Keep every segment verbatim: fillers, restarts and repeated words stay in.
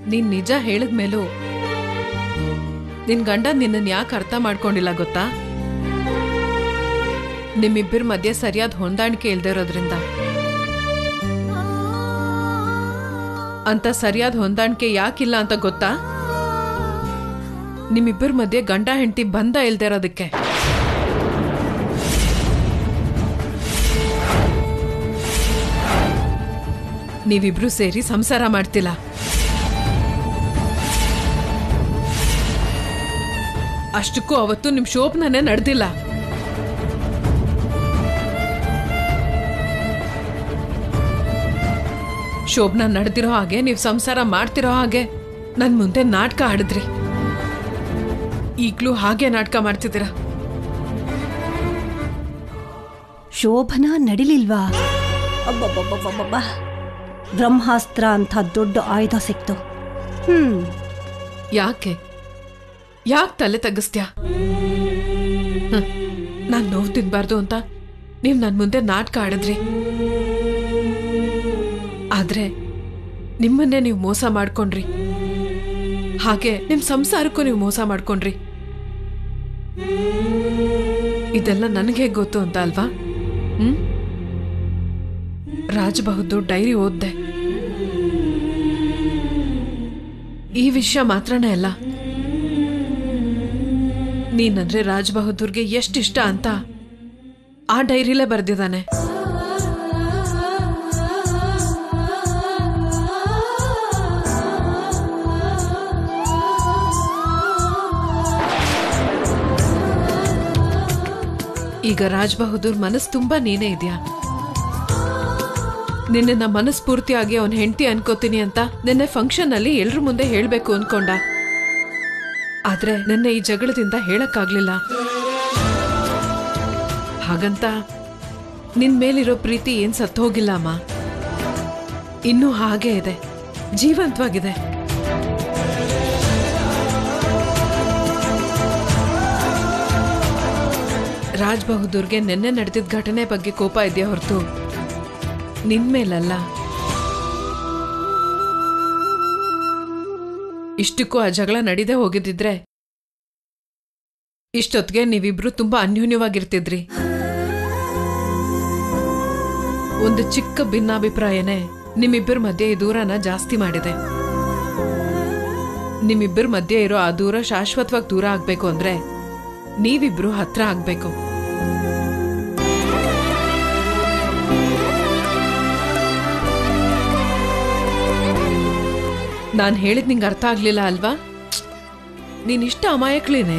ನೀನ್ ನಿಜ ಹೇಳಿದ್ಮೇಲೂ ನಿನ್ ಗಂಡ ನಿನ್ನನ್ ಯಾಕೆ ಅರ್ಥ ಮಾಡ್ಕೊಂಡಿಲ್ಲ ಗೊತ್ತಾ? ನಿಮ್ಮಿಬ್ಬರ ಮಧ್ಯೆ ಸರಿಯಾದ ಹೊಂದಾಣಿಕೆ ಇಲ್ದೇ ಇರೋದ್ರಿಂದ. ಅಂತ ಸರಿಯಾದ ಹೊಂದಾಣಿಕೆ ಯಾಕಿಲ್ಲ ಅಂತ ಗೊತ್ತಾ? ನಿಮ್ಮಿಬ್ಬರ ಮಧ್ಯೆ ಗಂಡ ಹೆಂಡತಿ ಬಂಧ ಇಲ್ದೇ ಇರೋದಕ್ಕೆ. ನೀವಿಬ್ರು ಸೇರಿ ಸಂಸಾರ ಮಾಡ್ತಿಲ್ಲ. ಅಷ್ಟಕ್ಕೂ ಅವತ್ತು ನಿಮ್ ಶೋಭನನೇ ನಡೆದಿಲ್ಲ. ಶೋಭನ ನಡೆದಿರೋ ಹಾಗೆ ನೀವು ಸಂಸಾರ ಮಾಡ್ತಿರೋ ಹಾಗೆ ನನ್ ಮುಂದೆ ನಾಟಕ ಆಡಿದ್ರಿ. ಈಗ್ಲೂ ಹಾಗೆ ನಾಟಕ ಮಾಡ್ತಿದ್ದೀರಾ. ಶೋಭನಾ ನಡಿಲಿಲ್ವಾ? ಅಬ್ಬಬ್ಬಬ್ಬಬ್ಬಬ್ಬ, ಬ್ರಹ್ಮಾಸ್ತ್ರ ಅಂತ ದೊಡ್ಡ ಆಯುಧ ಸಿಕ್ತು. ಹ್ಮ್ ಯಾಕೆ ಯಾಕೆ ತಲೆ ತಗ್ಗಿಸ್ತ್ಯಾ? ನಾನ್ ನೋವು ತಿನ್ಬಾರ್ದು ಅಂತ ನೀವ್ ನನ್ ಮುಂದೆ ನಾಟಕ ಆಡಿದ್ರಿ. ಆದ್ರೆ ನಿಮ್ಮನ್ನೇ ನೀವು ಮೋಸ ಮಾಡ್ಕೊಂಡ್ರಿ. ಹಾಗೆ ನಿಮ್ ಸಂಸಾರಕ್ಕೂ ನೀವು ಮೋಸ ಮಾಡ್ಕೊಂಡ್ರಿ. ಇದೆಲ್ಲ ನನಗೆ ಗೊತ್ತು ಅಂತ ಅಲ್ವಾ? ಹ್ಮ್ ರಾಜ್ ಬಹದ್ದೂರ್ ಡೈರಿ ಓದ್ದೆ. ಈ ವಿಷಯ ಮಾತ್ರನೇ ಅಲ್ಲ, ನೀನಂದ್ರೆ ರಾಜ್ ಬಹದ್ದೂರ್ಗೆ ಎಷ್ಟಿಷ್ಟ ಅಂತ ಆ ಡೈರಿಲೇ ಬರ್ದಿದ್ದಾನೆ. ಈಗ ರಾಜ್ ಬಹದ್ದೂರ್ ಮನಸ್ಸು ತುಂಬಾ ನೀನೇ ಇದೆಯಾ? ನಿನ್ನ ಮನಸ್ಫೂರ್ತಿಯಾಗಿ ಅವನ್ ಹೆಂಡತಿ ಅನ್ಕೋತೀನಿ ಅಂತ ನಿನ್ನೆ ಫಂಕ್ಷನ್ ಅಲ್ಲಿ ಎಲ್ರ ಮುಂದೆ ಹೇಳ್ಬೇಕು ಅನ್ಕೊಂಡ. ಆದ್ರೆ ನಿನ್ನೆ ಈ ಜಗಳದಿಂದ ಹೇಳಕ್ಕಾಗ್ಲಿಲ್ಲ. ಹಾಗಂತ ನಿನ್ ಮೇಲಿರೋ ಪ್ರೀತಿ ಏನ್ ಸತ್ತು ಹೋಗಿಲ್ಲ ಅಮ್ಮ, ಇನ್ನೂ ಹಾಗೆ ಇದೆ, ಜೀವಂತವಾಗಿದೆ. ರಾಜ್ ಬಹದ್ದೂರ್ಗೆ ನಿನ್ನೆ ನಡೆದಿದ್ದ ಘಟನೆ ಬಗ್ಗೆ ಕೋಪ ಇದೆಯಾ ಹೊರತು ನಿನ್ ಮೇಲಲ್ಲ. ಇಷ್ಟಕ್ಕೂ ಆ ಜಗಳ ನಡೀದೇ ಹೋಗಿದ್ದಿದ್ರೆ ಇಷ್ಟೊತ್ತಿಗೆ ನೀವಿಬ್ರು ತುಂಬಾ ಅನ್ಯೋನ್ಯವಾಗಿರ್ತಿದ್ರಿ. ಒಂದು ಚಿಕ್ಕ ಭಿನ್ನಾಭಿಪ್ರಾಯನೇ ನಿಮ್ಮಿಬ್ಬರ ಮಧ್ಯೆ ಈ ದೂರನ ಜಾಸ್ತಿ ಮಾಡಿದೆ. ನಿಮ್ಮಿಬ್ಬರ ಮಧ್ಯೆ ಇರೋ ಆ ದೂರ ಶಾಶ್ವತವಾಗಿ ದೂರ ಆಗ್ಬೇಕು ಅಂದ್ರೆ ನೀವಿಬ್ರು ಹತ್ರ ಆಗ್ಬೇಕು. ನಾನ್ ಹೇಳಿದ್ ನಿಂಗೆ ಅರ್ಥ ಆಗ್ಲಿಲ್ಲ ಅಲ್ವಾ? ನೀನಿಷ್ಟ ಅಮಾಯಕ್ಲೇನೆ.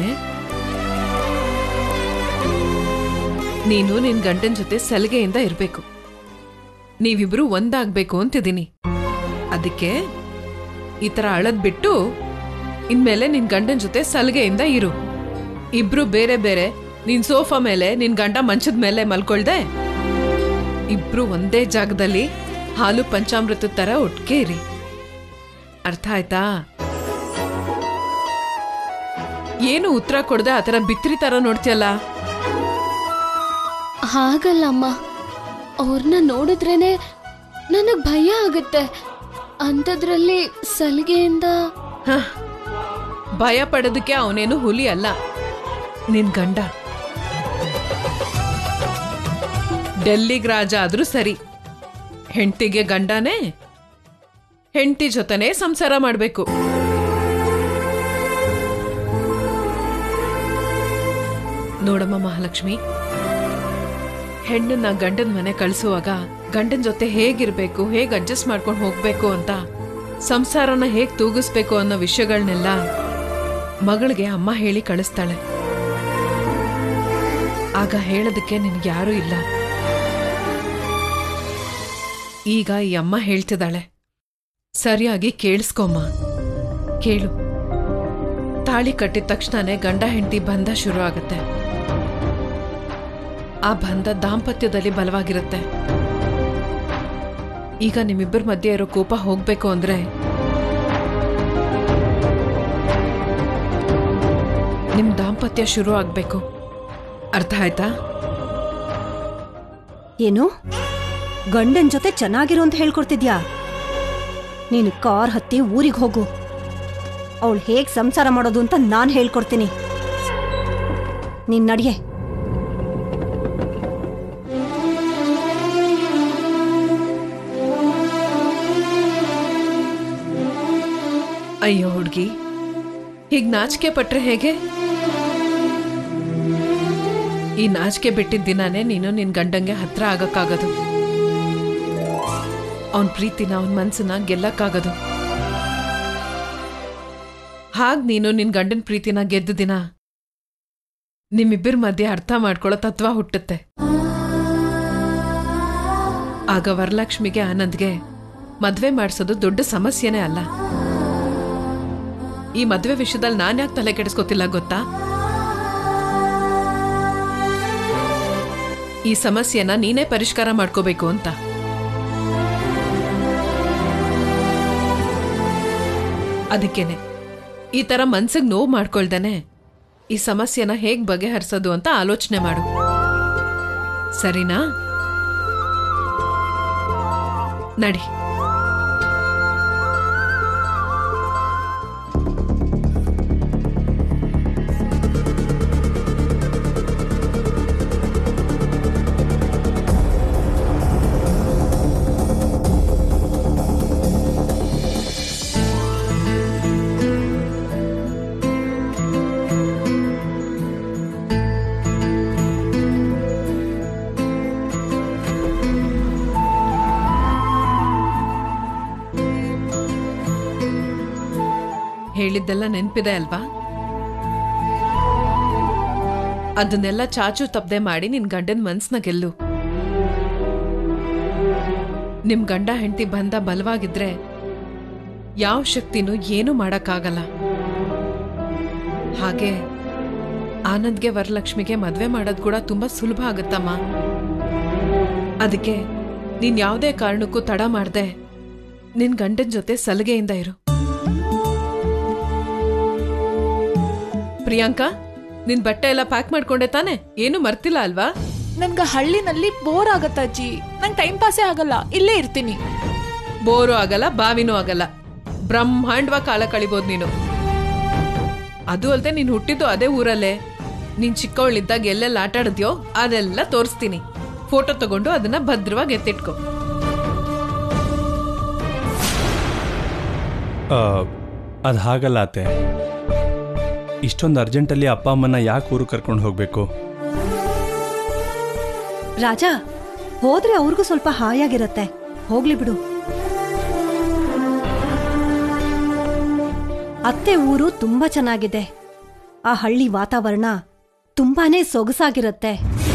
ನೀನು ನಿನ್ ಗಂಡನ್ ಜೊತೆ ಸಲಿಗೆಯಿಂದ ಇರ್ಬೇಕು. ನೀವಿಬ್ರು ಒಂದಾಗ್ಬೇಕು ಅಂತಿದ್ದೀನಿ. ಅದಕ್ಕೆ ಈ ತರ ಅಳದ್ ಬಿಟ್ಟು ಇನ್ಮೇಲೆ ನಿನ್ ಗಂಡನ್ ಜೊತೆ ಸಲಿಗೆಯಿಂದ ಇರು. ಇಬ್ರು ಬೇರೆ ಬೇರೆ, ನಿನ್ ಸೋಫಾ ಮೇಲೆ ನಿನ್ ಗಂಡ ಮಂಚದ ಮೇಲೆ ಮಲ್ಕೊಳ್ದೆ ಇಬ್ರು ಒಂದೇ ಜಾಗದಲ್ಲಿ ಹಾಲು ಪಂಚಾಮೃತದ ತರ ಒಟ್ಟಿಗೆ ಇರಿ. ಅರ್ಥ ಆಯ್ತಾ? ಏನು ಉತ್ತರ ಕೊಡದೆ ಆ ತರ ಬಿತ್ರಿ ತರ ನೋಡ್ತಿಯಲ್ಲ? ಹಾಗಲ್ಲಮ್ಮ, ಅವ್ರನ್ನ ನೋಡಿದ್ರೇನೆ ನನಗ್ ಭಯ ಆಗುತ್ತೆ. ಅಂಥದ್ರಲ್ಲಿ ಸಲಿಗೆಯಿಂದ ಭಯ ಪಡೋದಕ್ಕೆ ಅವನೇನು ಹುಲಿ ಅಲ್ಲ, ನಿನ್ ಗಂಡ. ಡೆಲ್ಲಿಗ್ ರಾಜ ಆದ್ರೂ ಸರಿ, ಹೆಂಡತಿಗೆ ಗಂಡನೇ, ಹೆಂಡತಿ ಜೊತೆನೆ ಸಂಸಾರ ಮಾಡ್ಬೇಕು. ನೋಡಮ್ಮ ಮಹಾಲಕ್ಷ್ಮಿ, ಹೆಣ್ಣನ್ನ ಗಂಡನ್ ಮನೆ ಕಳಿಸುವಾಗ ಗಂಡನ್ ಜೊತೆ ಹೇಗಿರ್ಬೇಕು, ಹೇಗ್ ಅಡ್ಜಸ್ಟ್ ಮಾಡ್ಕೊಂಡು ಹೋಗ್ಬೇಕು ಅಂತ, ಸಂಸಾರನ ಹೇಗ್ ತೂಗಿಸ್ಬೇಕು ಅನ್ನೋ ವಿಷಯಗಳನ್ನೆಲ್ಲ ಮಗಳಿಗೆ ಅಮ್ಮ ಹೇಳಿ ಕಳಿಸ್ತಾಳೆ. ಆಗ ಹೇಳೋದಕ್ಕೆ ನಿನ್ಗೆ ಯಾರೂ ಇಲ್ಲ. ಈಗ ಈ ಅಮ್ಮ ಹೇಳ್ತಿದ್ದಾಳೆ, ಸರಿಯಾಗಿ ಕೇಳಿಸ್ಕೊಮ್ಮ, ಕೇಳು. ತಾಳಿ ಕಟ್ಟಿದ ತಕ್ಷಣನೇ ಗಂಡ ಹೆಂಡತಿ ಬಂಧ ಶುರು ಆಗತ್ತೆ. ಆ ಬಂಧ ದಾಂಪತ್ಯದಲ್ಲಿ ಬಲವಾಗಿರುತ್ತೆ. ಈಗ ನಿಮ್ಮಿಬ್ಬರ ಮಧ್ಯೆ ಇರೋ ಕೋಪ ಹೋಗ್ಬೇಕು ಅಂದ್ರೆ ನಿಮ್ ದಾಂಪತ್ಯ ಶುರು ಆಗ್ಬೇಕು. ಅರ್ಥ ಆಯ್ತಾ? ಏನು ಗಂಡನ್ ಜೊತೆ ಚೆನ್ನಾಗಿರೋ ಅಂತ ಹೇಳ್ಕೊಡ್ತಿದ್ಯಾ? ನೀನು ಕಾರ್ ಹತ್ತಿ ಊರಿಗೆ ಹೋಗು. ಅವಳು ಹೇಗ್ ಸಂಸಾರ ಮಾಡೋದು ಅಂತ ನಾನು ಹೇಳ್ಕೊಡ್ತೀನಿ. ನೀನ್ ನಡಿಯೆ. ಅಯ್ಯೋ ಹುಡ್ಗಿ, ಹೀಗ್ ನಾಚಿಕೆ ಪಟ್ರೆ ಹೇಗೆ? ಈ ನಾಚಿಕೆ ಬಿಟ್ಟಿದ್ದ ದಿನಾನೇ ನೀನು ನಿನ್ ಗಂಡಂಗೆ ಹತ್ರ ಆಗಕ್ಕಾಗದು. ಅವನ್ ಪ್ರೀತಿನ ಅವನ್ ಮನ್ಸನ್ನ ಗೆಲ್ಲಕ್ಕಾಗದು. ಹಾಗ್ ನೀನು ನಿನ್ ಗಂಡನ್ ಪ್ರೀತಿನ ಗೆದ್ದ ದಿನ ನಿಮ್ಮಿಬ್ಬರ ಮಧ್ಯೆ ಅರ್ಥ ಮಾಡ್ಕೊಳ್ಳೋ ತತ್ವ ಹುಟ್ಟುತ್ತೆ. ಆಗ ವರಲಕ್ಷ್ಮಿಗೆ ಆನಂದ್ಗೆ ಮದ್ವೆ ಮಾಡಿಸೋದು ದೊಡ್ಡ ಸಮಸ್ಯೆನೇ ಅಲ್ಲ. ಈ ಮದ್ವೆ ವಿಷಯದಲ್ಲಿ ನಾನ್ ಯಾಕೆ ತಲೆ ಕೆಡಿಸ್ಕೋತಿಲ್ಲ ಗೊತ್ತಾ? ಈ ಸಮಸ್ಯೆನ ನೀನೇ ಪರಿಷ್ಕಾರ ಮಾಡ್ಕೋಬೇಕು ಅಂತ. ಅದಕ್ಕೇನೆ ಈ ತರ ಮನ್ಸಿಗೆ ನೋವು ಮಾಡ್ಕೊಳ್ದೇನೆ ಈ ಸಮಸ್ಯೆನ ಹೇಗ್ ಬಗೆಹರಿಸೋದು ಅಂತ ಆಲೋಚನೆ ಮಾಡು, ಸರಿನಾ? ನಡಿ. ಹೇಳಿದ್ದೆಲ್ಲ ನೆನ್ಪಿದೆ ಅಲ್ವಾ? ಅದನ್ನೆಲ್ಲ ಚಾಚು ತಪ್ಪದೆ ಮಾಡಿ ನಿನ್ ಗಂಡನ್ ಮನ್ಸ್ನ ಗೆಲ್ಲು. ನಿಮ್ ಗಂಡ ಹೆಂಡತಿ ಬಂಧ ಬಲವಾಗಿದ್ರೆ ಯಾವ ಶಕ್ತಿನೂ ಏನೂ ಮಾಡಕ್ಕಾಗಲ್ಲ. ಹಾಗೆ ಆನಂದ್ಗೆ ವರಲಕ್ಷ್ಮಿಗೆ ಮದ್ವೆ ಮಾಡೋದ್ ಕೂಡ ತುಂಬಾ ಸುಲಭ ಆಗತ್ತಮ್ಮ. ಅದಕ್ಕೆ ನೀನ್ ಯಾವುದೇ ಕಾರಣಕ್ಕೂ ತಡ ಮಾಡ್ದೆ ನಿನ್ ಗಂಡನ್ ಜೊತೆ ಸಲಿಗೆಯಿಂದ ಇರು. ಪ್ರಿಯಾಂಕಾ, ನಿನ್ ಬಟ್ಟೆ ಎಲ್ಲ ಪ್ಯಾಕ್ ಮಾಡ್ಕೊಂಡೆ ತಾನೆ? ಏನು ಮರ್ತಿಲ್ಲ ಅಲ್ವಾ? ನನ್ಗ ಹಳ್ಳಿನಲ್ಲಿ ಬೋರ್ ಆಗತ್ತ ಅಜ್ಜಿ. ನಂಗೆ ಟೈಮ್ ಪಾಸೇ ಆಗಲ್ಲ, ಇಲ್ಲೇ ಇರ್ತೀನಿ. ಬೋರು ಆಗಲ್ಲ, ಬಾವಿನೂ ಆಗಲ್ಲ, ಬ್ರಹ್ಮಾಂಡವಾಗಿ ಕಾಲ ಕಳಿಬೋದು ನೀನು. ಅದು ಅಲ್ದೆ ನೀನ್ ಹುಟ್ಟಿದ್ದು ಅದೇ ಊರಲ್ಲೇ. ನೀನ್ ಚಿಕ್ಕವಳಿದ್ದಾಗ ಎಲ್ಲೆಲ್ಲ ಆಟ ಆಡಿದ್ಯೋ ಅದೆಲ್ಲ ತೋರಿಸ್ತೀನಿ. ಫೋಟೋ ತಗೊಂಡು ಅದನ್ನ ಭದ್ರವಾಗಿ ಎತ್ತಿಟ್ಕೊ. ಅದು ಹಾಗಲ್ಲ ಅತ್ತೆ. ಇಷ್ಟೊಂದು ಅರ್ಜೆಂಟಲ್ಲಿ ಅಪ್ಪ ಅಮ್ಮನ ಯಾಕೆ ಊರು ಕರ್ಕೊಂಡು ಹೋಗ್ಬೇಕು? ರಾಜ, ಹೋದ್ರೆ ಅವ್ರಿಗೂ ಸ್ವಲ್ಪ ಹಾಯಾಗಿರತ್ತೆ. ಹೋಗ್ಲಿ ಬಿಡು. ಅತ್ತೆ ಊರು ತುಂಬಾ ಚೆನ್ನಾಗಿದೆ. ಆ ಹಳ್ಳಿ ವಾತಾವರಣ ತುಂಬಾನೇ ಸೊಗಸಾಗಿರತ್ತೆ.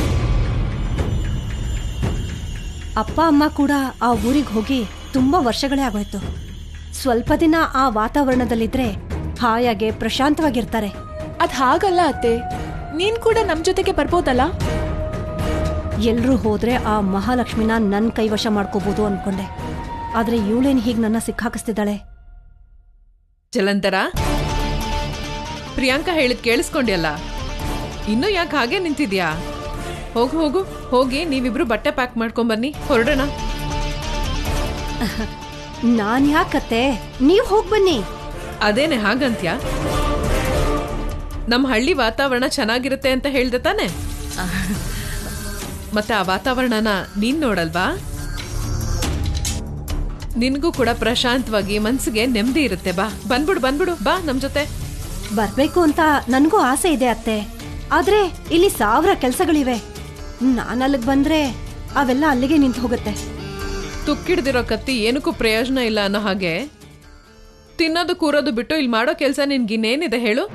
ಅಪ್ಪ ಅಮ್ಮ ಕೂಡ ಆ ಊರಿಗೆ ಹೋಗಿ ತುಂಬಾ ವರ್ಷಗಳೇ ಆಗೋಯ್ತು. ಸ್ವಲ್ಪ ದಿನ ಆ ವಾತಾವರಣದಲ್ಲಿದ್ರೆ ಹಾಯಾಗೆ ಪ್ರಶಾಂತವಾಗಿರ್ತಾರೆ. ಅದ್ ಹಾಗಲ್ಲ ಅತ್ತೆ, ನೀನ್ ಕೂಡ ನಮ್ ಜೊತೆಗೆ ಬರ್ಬೋದಲ್ಲ? ಎಲ್ರೂ ಹೋದ್ರೆ ಆ ಮಹಾಲಕ್ಷ್ಮಿನ ನನ್ ಕೈವಶ ಮಾಡ್ಕೋಬಹುದು ಅನ್ಕೊಂಡೆ. ಆದ್ರೆ ಇವಳೇನ್ ಹೀಗ್ ನನ್ನ ಸಿಕ್ಕಾಕಿಸ್ತಿದ್ದಾಳೆ. ಜಲಂಧರ, ಪ್ರಿಯಾಂಕಾ ಹೇಳಿದ್ ಕೇಳಿಸ್ಕೊಂಡ್ಯಲ್ಲ? ಇನ್ನೂ ಯಾಕೆ ಹಾಗೆ ನಿಂತಿದ್ಯಾ? ಹೋಗು ಹೋಗು, ಹೋಗಿ ನೀವಿಬ್ರು ಬಟ್ಟೆ ಪ್ಯಾಕ್ ಮಾಡ್ಕೊಂಡ್ ಬನ್ನಿ, ಹೊರಡೋಣ. ನಾನ್ ಯಾಕತ್ತೆ, ನೀವ್ ಹೋಗ್ ಬನ್ನಿ. ಅದೇನೆ ಹಾಗಂತ್ಯ? ನಮ್ ಹಳ್ಳಿ ವಾತಾವರಣ ಚೆನ್ನಾಗಿರುತ್ತೆ ಅಂತ ಹೇಳ್ದೆ ತಾನೆ? ಮತ್ತೆ ಆ ವಾತಾವರಣನ ನೀನ್ ನೋಡಲ್ವಾ? ನಿನ್ಗೂ ಕೂಡ ಪ್ರಶಾಂತವಾಗಿ ಮನ್ಸಿಗೆ ನೆಮ್ಮದಿ ಇರುತ್ತೆ. ಬಾ, ಬಂದ್ಬಿಡು ಬಂದ್ಬಿಡು, ಬಾ ನಮ್ ಜೊತೆ. ಬರ್ಬೇಕು ಅಂತ ನನ್ಗೂ ಆಸೆ ಇದೆ ಅತ್ತೆ. ಆದ್ರೆ ಇಲ್ಲಿ ಸಾವಿರ ಕೆಲ್ಸಗಳಿವೆ. ನಾನಲ್ಲಿಗ್ ಬಂದ್ರೆ ಅವೆಲ್ಲ ಅಲ್ಲಿಗೆ ನಿಂತು ಹೋಗುತ್ತೆ. ತುಕ್ಕಿಡ್ದಿರೋ ಕತ್ತಿ ಏನಕ್ಕೂ ಪ್ರಯೋಜನ ಇಲ್ಲ ಅನ್ನೋ ಹಾಗೆ ತಿನ್ನೋದು ಕೂರೋದು ಬಿಟ್ಟು ಇಲ್ಲಿ ಮಾಡೋ ಕೆಲ್ಸ ನಿನ್ಗಿನ್ನೇನಿದೆ ಹೇಳು?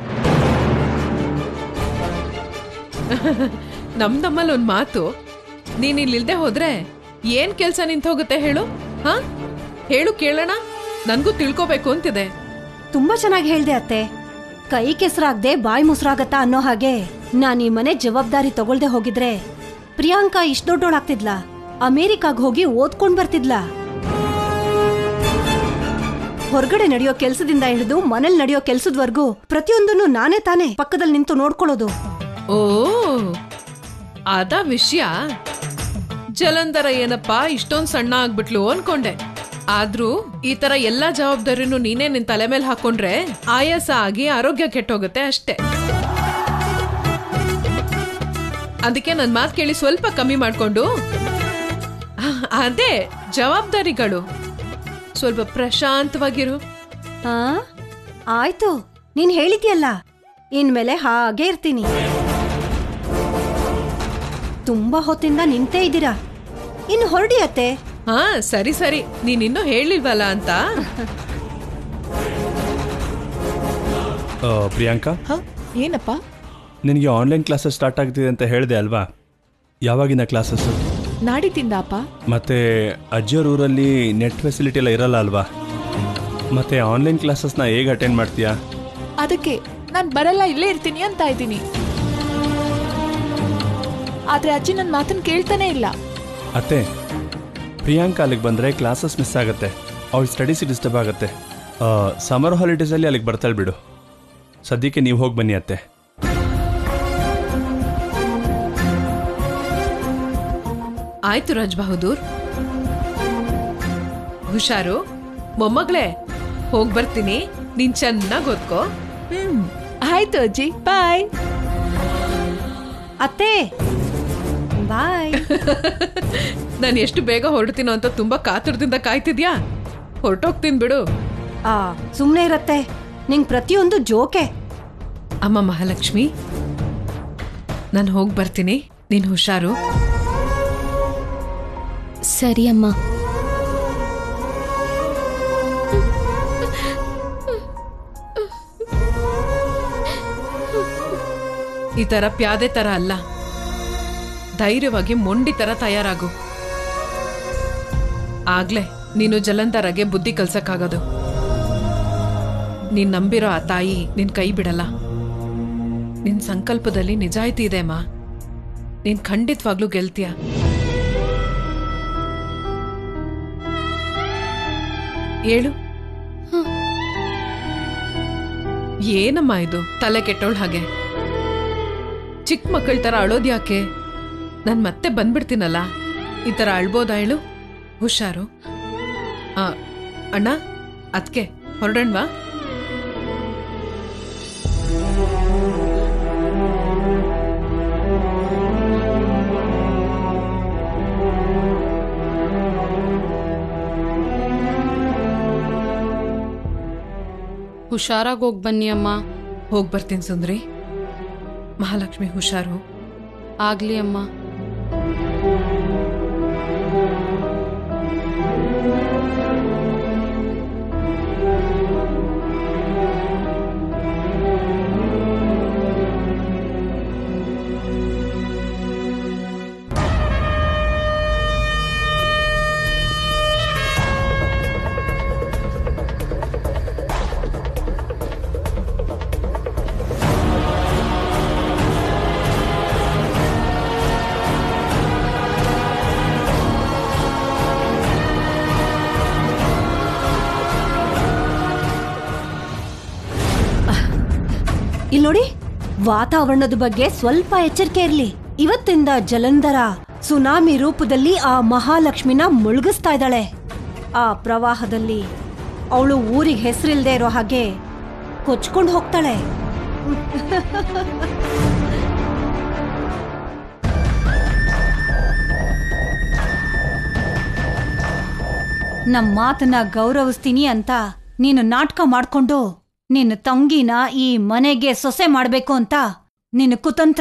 ನಮ್ದಮ್ಮಲ್ಲಿ ಒಂದ್ ಮಾತು, ನೀನ್ ಇಲ್ಲಿಲ್ದೆ ಹೋದ್ರೆ ಏನ್ ಕೆಲ್ಸ ನಿಂತು ಹೋಗುತ್ತೆ ಹೇಳು? ಹಾ ಹೇಳು ಕೇಳೋಣ, ನನ್ಗೂ ತಿಳ್ಕೋಬೇಕು ಅಂತಿದೆ. ತುಂಬಾ ಚೆನ್ನಾಗಿ ಹೇಳ್ದೆ ಅತ್ತೆ. ಕೈ ಕೆಸರಾಗ್ದೆ ಬಾಯಿ ಮೊಸರಾಗತ್ತಾ ಅನ್ನೋ ಹಾಗೆ ನಾನ್ ಈ ಮನೆ ಜವಾಬ್ದಾರಿ ತಗೊಳ್ದೆ ಹೋಗಿದ್ರೆ ಪ್ರಿಯಾಂಕಾ ಇಷ್ಟ ದೊಡ್ಡೋಳಾಗ್ತಿದ್ಲಾ? ಅಮೇರಿಕಾಗ್ ಹೋಗಿ ಓದ್ಕೊಂಡ್ ಬರ್ತಿದ್ಲಾ? ಹೊರಗಡೆ ನಡೆಯೋ ಕೆಲ್ಸದಿಂದ ಹಿಡಿದು ಮನೇಲಿ ನಡೆಯೋ ಕೆಲ್ಸದವರೆಗೂ ಪ್ರತಿಯೊಂದನ್ನು ನಾನೇ ತಾನೇ ಪಕ್ಕದಲ್ಲಿ ನಿಂತು ನೋಡ್ಕೊಳ್ಳೋದು. ಓ, ಅದ ವಿಷಯ. ಜಲಂಧರ ಏನಪ್ಪಾ ಇಷ್ಟೊಂದ್ ಸಣ್ಣ ಆಗ್ಬಿಟ್ಲು ಅನ್ಕೊಂಡೆ. ಆದ್ರೂ ಈ ತರ ಎಲ್ಲಾ ಜವಾಬ್ದಾರಿನೂ ನೀನೇ ನಿನ್ ತಲೆ ಮೇಲೆ ಹಾಕೊಂಡ್ರೆ ಆಯಾಸ ಆಗಿ ಆರೋಗ್ಯ ಕೆಟ್ಟೋಗುತ್ತೆ ಅಷ್ಟೇ. ಅದಕ್ಕೆ ನನ್ ಮಾತು ಕೇಳಿ ಸ್ವಲ್ಪ ಕಮ್ಮಿ ಮಾಡ್ಕೊಂಡು ಅದೇ ಜವಾಬ್ದಾರಿಗಳು ಸ್ವಲ್ಪ ಪ್ರಶಾಂತವಾಗಿರು. ಹಾ ಆಯ್ತು, ನೀನ್ ಹೇಳಿದ್ಯಲ್ಲ, ಇನ್ಮೇಲೆ ಹಾಗೆ ಇರ್ತೀನಿ. ತುಂಬಾ ಹೊತ್ತಿಂದ ನಿಂತೇ ಇದ್ದೀರಾ, ಇನ್ನು ಹೊರಡಿಯತ್ತೆ. ಹಾ ಸರಿ ಸರಿ, ನೀನಿನ್ನೂ ಹೇಳಿಲ್ವಲ್ಲ ಅಂತ. ಪ್ರಿಯಾಂಕಾ, ಏನಪ್ಪ? ನಿನಗೆ ಆನ್ಲೈನ್ ಕ್ಲಾಸಸ್ ಸ್ಟಾರ್ಟ್ ಆಗ್ತಿದೆ ಅಂತ ಹೇಳಿದೆ ಅಲ್ವಾ? ಯಾವಾಗಿನ ಕ್ಲಾಸಸ್? ನಾಡಿದ್ದಿಂದ ಅಪ್ಪ. ಮತ್ತೆ ಅಜ್ಜಿಯವ್ರ ಊರಲ್ಲಿ ನೆಟ್ ಫೆಸಿಲಿಟಿ ಎಲ್ಲ ಇರಲ್ಲ ಅಲ್ವಾ? ಮತ್ತೆ ಆನ್ಲೈನ್ ಕ್ಲಾಸಸ್ನ ಹೇಗೆ ಅಟೆಂಡ್ ಮಾಡ್ತೀಯಾ? ಅದಕ್ಕೆ ನಾನು ಬರಲ್ಲ, ಇಲ್ಲೇ ಇರ್ತೀನಿ ಅಂತ ಇದ್ದೀನಿ. ಆದ್ರೆ ಅಜ್ಜಿ ನನ್ನ ಮಾತನ್ನು ಕೇಳ್ತಾನೆ ಇಲ್ಲ. ಅತ್ತೆ, ಪ್ರಿಯಾಂಕಾ ಅಲ್ಲಿಗೆ ಬಂದರೆ ಕ್ಲಾಸಸ್ ಮಿಸ್ ಆಗುತ್ತೆ, ಅವ್ಳ ಸ್ಟಡೀಸಿಗೆ ಡಿಸ್ಟರ್ಬ್ ಆಗುತ್ತೆ. ಸಮರ್ ಹಾಲಿಡೇಸಲ್ಲಿ ಅಲ್ಲಿಗೆ ಬರ್ತಾಳೆ ಬಿಡು. ಸದ್ಯಕ್ಕೆ ನೀವು ಹೋಗಿ ಬನ್ನಿ ಅತ್ತೆ. ಆಯ್ತು ರಾಜ್ ಬಹದ್ದೂರ್, ಹುಷಾರು. ಮೊಮ್ಮಗಳೇ, ಹೋಗ್ ಬರ್ತೀನಿ, ನೀನ್ ಚೆನ್ನಾಗಿ ಓದ್ಕೋ. ಹ್ಮ್ ಆಯ್ತು ಅಜ್ಜಿ, ಬಾಯ್. ಅತ್ತೆ ಬಾಯ್. ನಾನು ಎಷ್ಟು ಬೇಗ ಹೊರಡ್ತೀನೋ ಅಂತ ತುಂಬಾ ಕಾತುರದಿಂದ ಕಾಯ್ತಿದ್ಯಾ? ಹೊರಟೋಗ್ತೀನಿ ಬಿಡು. ಆ ಸುಮ್ನೆ ಇರತ್ತೆ, ನಿಂಗ್ ಪ್ರತಿಯೊಂದು ಜೋಕೆ. ಅಮ್ಮ ಮಹಾಲಕ್ಷ್ಮಿ, ನಾನು ಹೋಗಿ ಬರ್ತೀನಿ, ನೀನು ಹುಷಾರು. ಸರಿ ಅಮ್ಮ. ಈ ತರ ಪ್ಯಾದೆ ತರ ಅಲ್ಲ, ಧೈರ್ಯವಾಗಿ ಮೊಂಡಿ ತರ ತಯಾರಾಗು. ಆಗ್ಲೇ ನೀನು ಜಲಂಧರಗೆ ಬುದ್ಧಿ ಕಲ್ಸಕ್ಕಾಗೋದು. ನೀನ್ ನಂಬಿರೋ ಆ ತಾಯಿ ನಿನ್ ಕೈ ಬಿಡಲ್ಲ. ನಿನ್ ಸಂಕಲ್ಪದಲ್ಲಿ ನಿಜಾಯ್ತಿ ಇದೆ ಅಮ್ಮ, ನೀನ್ ಖಂಡಿತವಾಗ್ಲೂ ಗೆಲ್ತೀಯ. ಹೇಳು, ಏನಮ್ಮ ಇದು ತಲೆ ಕೆಟ್ಟೋಳ್ ಹಾಗೆ? ಚಿಕ್ಕ ಮಕ್ಕಳ ತರ ಅಳೋದ್ಯಾಕೆ? ನಾನು ಮತ್ತೆ ಬಂದ್ಬಿಡ್ತೀನಲ್ಲ, ಈ ತರ ಅಳ್ಬೋದಾ ಹೇಳು? ಹುಷಾರು. ಆ ಅಣ್ಣ, ಅದ್ಕೆ ಹೊರಡಣ್ವಾ? ಹುಷಾರಾಗಿ ಹೋಗಿ ಬನ್ನಿ ಅಮ್ಮ. ಹೋಗಿ ಬರ್ತೀನಿ ಸುಂದ್ರಿ. ಮಹಾಲಕ್ಷ್ಮಿ ಹುಷಾರು. ಆಗ್ಲಿ ಅಮ್ಮ. ಇಲ್ನೋಡಿ, ವಾತಾವರಣದ ಬಗ್ಗೆ ಸ್ವಲ್ಪ ಎಚ್ಚರಿಕೆ ಇರ್ಲಿ. ಇವತ್ತಿಂದ ಜಲಂಧರ ಸುನಾಮಿ ರೂಪದಲ್ಲಿ ಆ ಮಹಾಲಕ್ಷ್ಮಿನ ಮುಳುಗಿಸ್ತಾ ಇದ್ದಾಳೆ. ಆ ಪ್ರವಾಹದಲ್ಲಿ ಅವಳು ಊರಿಗೆ ಹೆಸರಿಲ್ದೇ ಇರೋ ಹಾಗೆ ಕೊಚ್ಕೊಂಡು ಹೋಗ್ತಾಳೆ. ನಮ್ ಮಾತನ್ನ ಗೌರವಿಸ್ತೀನಿ ಅಂತ ನೀನು ನಾಟಕ ಮಾಡ್ಕೊಂಡು ನಿನ್ನ ತಂಗಿನ ಈ ಮನೆಗೆ ಸೊಸೆ ಮಾಡ್ಬೇಕು ಅಂತ ನಿನ್ನ ಕುತಂತ್ರ.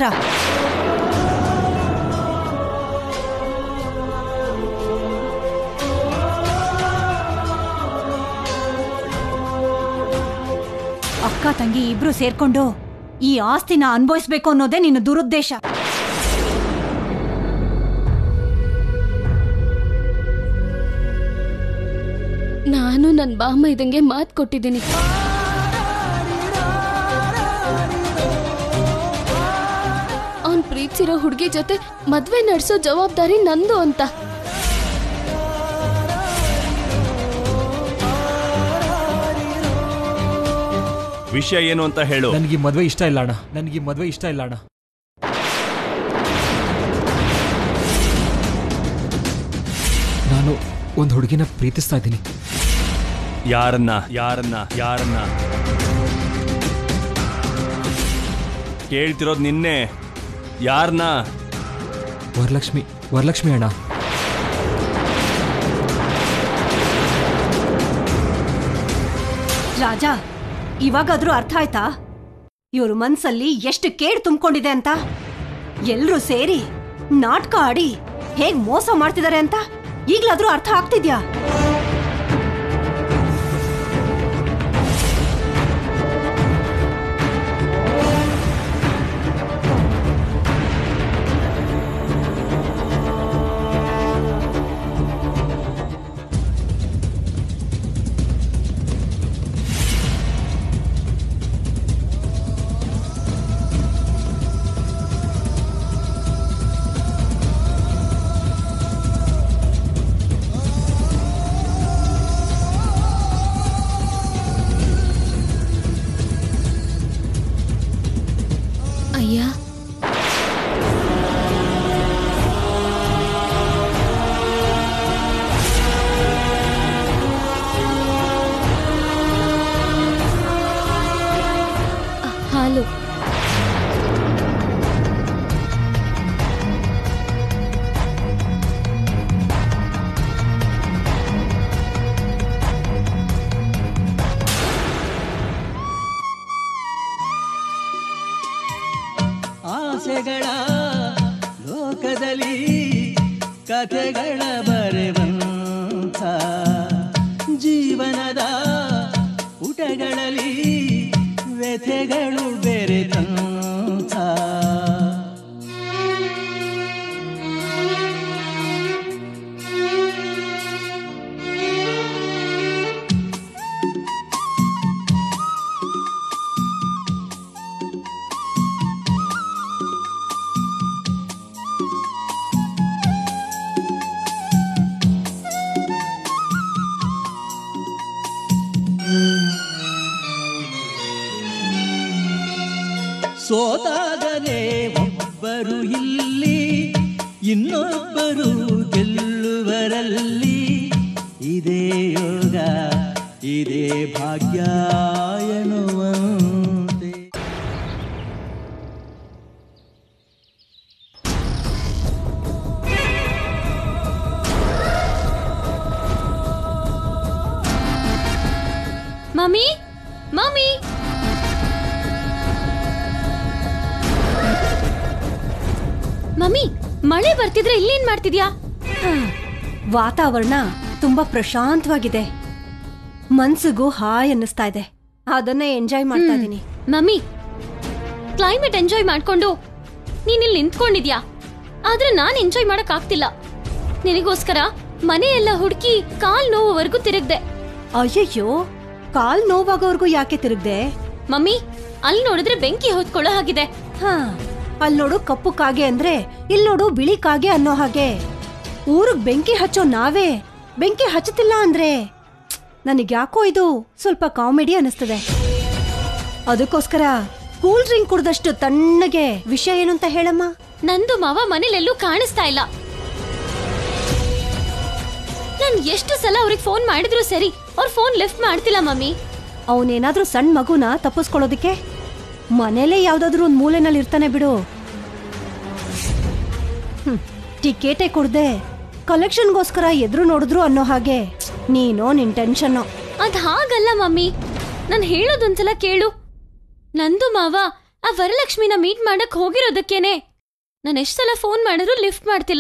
ಅಕ್ಕ ತಂಗಿ ಇಬ್ರು ಸೇರ್ಕೊಂಡು ಈ ಆಸ್ತಿನ ಅನುಭವಿಸ್ಬೇಕು ಅನ್ನೋದೇ ನಿನ್ನ ದುರುದ್ದೇಶ. ನಾನು ನನ್ನ ಬಾಮ್ಮ ಇದಂಗೆ ಮಾತು ಕೊಟ್ಟಿದ್ದೀನಿ. ಅವನ್ ಪ್ರೀತಿಸಿರೋ ಹುಡುಗಿ ಜೊತೆ ಮದ್ವೆ ನಡೆಸೋ ಜವಾಬ್ದಾರಿ ನಂದು ಅಂತ. ವಿಷಯ ಏನು ಅಂತ ಹೇಳು. ನನಗೆ ಮದ್ವೆ ಇಷ್ಟ ಇಲ್ಲ ಅಣ್ಣ, ನನಗೆ ಮದ್ವೆ ಇಷ್ಟ ಇಲ್ಲ ಅಣ್ಣ. ನಾನು ಒಂದು ಹುಡುಗಿನ ಪ್ರೀತಿಸ್ತಾ ಇದ್ದೀನಿ. ಯಾರನ್ನ ಯಾರನ್ನ ಯಾರನ್ನ ಕೇಳ್ತಿರೋದು ನಿನ್ನೆ? ಯಾರನ್ನ? ವರಲಕ್ಷ್ಮಿ ವರಲಕ್ಷ್ಮಿ ಅಣ್ಣ. ರಾಜ, ಇವಾಗಾದ್ರೂ ಅರ್ಥ ಆಯ್ತಾ ಇವ್ರ ಮನ್ಸಲ್ಲಿ ಎಷ್ಟು ಕೇಡ್ ತುಂಬಿಕೊಂಡಿದೆ ಅಂತ? ಎಲ್ರೂ ಸೇರಿ ನಾಟಕ ಆಡಿ ಹೇಗ್ ಮೋಸ ಮಾಡ್ತಿದ್ದಾರೆ ಅಂತ ಈಗ್ಲಾದ್ರೂ ಅರ್ಥ ಆಗ್ತಿದ್ಯಾ? ಅಯ್ಯ, ಹಾಲು. ಆಸೆಗಳ ಲೋಕದಲ್ಲಿ ಕಥೆಗಳ ಬರೆವಂಥ ಜೀವನದ ಪುಟಗಳಲ್ಲಿ ವ್ಯಥೆಗಳು ಬೆರೆತಂಥ ಸೋತಾಗಲೇ ಒಬ್ಬರು ಇಲ್ಲಿ, ಇನ್ನೊಬ್ಬರು ಗೆಲ್ಲುವರಲ್ಲಿ. ಇದೇ ಯೋಗ, ಇದೇ ಭಾಗ್ಯ ಎನ್ನುವಂತೆ. ಮಮ್ಮಿ ಮಮ್ಮಿ ಮಮ್ಮಿ, ಮಳೆ ಬರ್ತಿದ್ರೆ ಇಲ್ಲೇನ್ ಮಾಡ್ತಿದ್ಯಾ? ವಾತಾವರಣ ತುಂಬಾ ಪ್ರಶಾಂತವಾಗಿದೆ, ಮನ್ಸಿಗೂ ಹಾಯ್ ಅನ್ನಿಸ್ತಾ ಇದೆ, ಅದನ್ನೇ ಎಂಜಾಯ್ ಮಾಡ್ತಾ ಇದೀನಿ. ಮಮ್ಮಿ, ಕ್ಲೈಮೇಟ್ ಎಂಜಾಯ್ ಮಾಡ್ಕೊಂಡು ನೀನ್ ಇಲ್ಲಿ ನಿಂತ್ಕೊಂಡಿದ್ಯಾ, ಆದ್ರೆ ನಾನ್ ಎಂಜಾಯ್ ಮಾಡಕ್ ಆಗ್ತಿಲ್ಲ. ನಿನಗೋಸ್ಕರ ಮನೆಯೆಲ್ಲ ಹುಡುಕಿ ಕಾಲ್ ನೋವವರೆಗೂ ತಿರುಗ್ದೆ. ಅಯ್ಯಯ್ಯೋ, ಕಾಲ್ ನೋವಾಗೋವರೆಗೂ ಯಾಕೆ ತಿರುಗ್ದೆ? ಮಮ್ಮಿ, ಅಲ್ಲಿ ನೋಡಿದ್ರೆ ಬೆಂಕಿ ಹೊತ್ಕೊಳ್ಳೋ ಹಾಗಿದೆ. ಹಾ, ಅಲ್ಲಿ ನೋಡು ಕಪ್ಪು ಕಾಗೆ ಅಂದ್ರೆ ಇಲ್ಲಿ ನೋಡು ಬಿಳಿ ಕಾಗೆ ಅನ್ನೋ ಹಾಗೆ. ಊರಿಗೆ ಬೆಂಕಿ ಹಚ್ಚೋ ನಾವೇ ಬೆಂಕಿ ಹಚ್ಚುತ್ತಿಲ್ಲ ಅಂದ್ರೆ ನನಗ್ಯಾಕೋ ಇದು ಸ್ವಲ್ಪ ಕಾಮಿಡಿ ಅನಿಸ್ತದೆ. ಅದಕ್ಕೋಸ್ಕರ ಕೂಲ್ ಡ್ರಿಂಕ್ ಕುಡ್ದಷ್ಟು ತಣ್ಣಗೆ ವಿಷಯ ಏನು ಅಂತ ಹೇಳಮ್ಮ. ನಂದು ಮಾವ ಮನೇಲೆಲ್ಲೂ ಕಾಣಿಸ್ತಾ ಇಲ್ಲ. ನಾನ್ ಎಷ್ಟು ಸಲ ಅವ್ರಿಗೆ ಫೋನ್ ಮಾಡಿದ್ರು ಸರಿ, ಅವ್ರ ಫೋನ್ ಲಿಫ್ಟ್ ಮಾಡ್ತಿಲ್ಲ ಮಮ್ಮಿ. ಅವನೇನಾದ್ರೂ ಸಣ್ಣ ಮಗುನ ತಪ್ಪಿಸ್ಕೊಳ್ಳೋದಕ್ಕೆ ಮನೇಲೇ ಯಾವ್ದಾದ್ರು ಒಂದ್ ಮೂಲೆನಲ್ಲಿ ಇರ್ತಾನೆ ಬಿಡು. ಹ್ಮ್, ಟಿಕೆಟೇ ಕೊಡ್ದೆ ಕಲೆಕ್ಷನ್ಗೋಸ್ಕರ ಎದುರು ನೋಡಿದ್ರು ಅನ್ನೋ ಹಾಗೆ ನೀನೋ ನಿನ್ ಟೆನ್ಷನ್. ಅದ್ ಹಾಗಲ್ಲ ಮಮ್ಮಿ, ನಾನ್ ಹೇಳೋದೊಂದ್ಸಲ ಕೇಳು. ನಂದು ಮಾವ ಆ ವರಲಕ್ಷ್ಮಿನ ಮೀಟ್ ಮಾಡಕ್ ಹೋಗಿರೋದಕ್ಕೇನೆ ನಾನು ಎಷ್ಟ್ ಸಲ ಫೋನ್ ಮಾಡಿದ್ರು ಲಿಫ್ಟ್ ಮಾಡ್ತಿಲ್ಲ.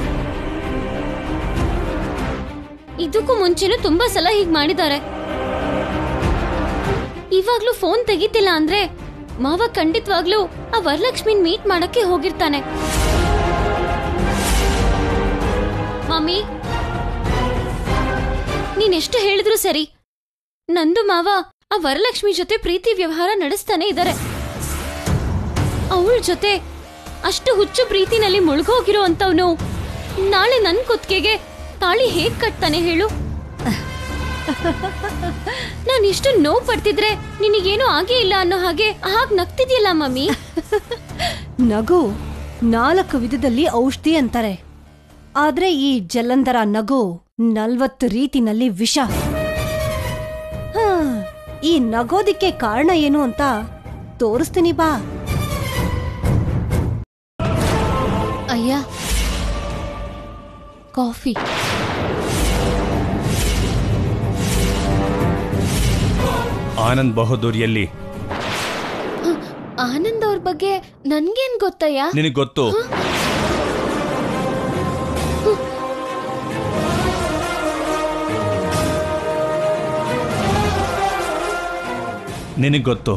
ಇದಕ್ಕೂ ಮುಂಚೆನೂ ತುಂಬಾ ಸಲ ಹೀಗ್ ಮಾಡಿದ್ದಾರೆ. ಇವಾಗ್ಲೂ ಫೋನ್ ತೆಗಿತಿಲ್ಲ ಅಂದ್ರೆ ಮಾವ ಖಂಡಿತವಾಗ್ಲೂ ಆ ವರಲಕ್ಷ್ಮಿನ್ ಮೀಟ್ ಮಾಡಕ್ಕೆ ಹೋಗಿರ್ತಾನೆ. ಮಮ್ಮಿ, ನೀನೆಷ್ಟು ಹೇಳಿದ್ರು ಸರಿ, ನಂದು ಮಾವ ಆ ವರಲಕ್ಷ್ಮಿ ಜೊತೆ ಪ್ರೀತಿ ವ್ಯವಹಾರ ನಡೆಸ್ತಾನೆ ಇದ್ದಾರೆ. ಅವಳ ಜೊತೆ ಅಷ್ಟು ಹುಚ್ಚು ಪ್ರೀತಿನಲ್ಲಿ ಮುಳುಗೋಗಿರೋ ಅಂತವನು ನಾಳೆ ನನ್ ಕುತ್ತಿಗೆಗೆ ತಾಳಿ ಹೇಗ್ ಕಟ್ತಾನೆ ಹೇಳು? ನಾನು ಇಷ್ಟು ನೋವು ಪಡ್ತಿದ್ರೆ ನಿನಗೇನು ಆಗೇ ಇಲ್ಲ ಅನ್ನೋ ಹಾಗೆ ಹಾಗ್ ನಗ್ತಿದ್ಯಲ್ಲ ಮಮ್ಮಿ. ನಗು ನಾಲ್ಕು ವಿಧದಲ್ಲಿ ಔಷಧಿ ಅಂತಾರೆ, ಆದ್ರೆ ಈ ಜಲಂಧರ ನಗು ನಲ್ವತ್ತು ರೀತಿನಲ್ಲಿ ವಿಷ. ಹಾ, ಈ ನಗೋದಿಕ್ಕೆ ಕಾರಣ ಏನು ಅಂತ ತೋರಿಸ್ತೀನಿ ಬಾ. ಅಯ್ಯ, ಕಾಫಿ. ಆನಂದ್ ಬಹದ್ದೂರ್ ಎಲ್ಲಿ? ಆನಂದ್ ಅವ್ರ ಬಗ್ಗೆ ನನ್ಗೇನ್ ಗೊತ್ತಯ್ಯ? ನಿನಗೆ ಗೊತ್ತು. ನಿನಗೆ ಗೊತ್ತು.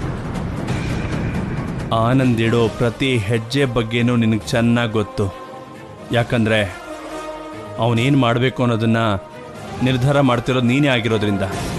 ಆನಂದ್ ಇಡೋ ಪ್ರತಿ ಹೆಜ್ಜೆ ಬಗ್ಗೆನೂ ನಿನಗೆ ಚೆನ್ನಾಗಿ ಗೊತ್ತು. ಯಾಕಂದ್ರೆ ಅವನೇನು ಮಾಡಬೇಕು ಅನ್ನೋದನ್ನ ನಿರ್ಧಾರ ಮಾಡ್ತಿರೋದು ನೀನೇ ಆಗಿರೋದ್ರಿಂದ.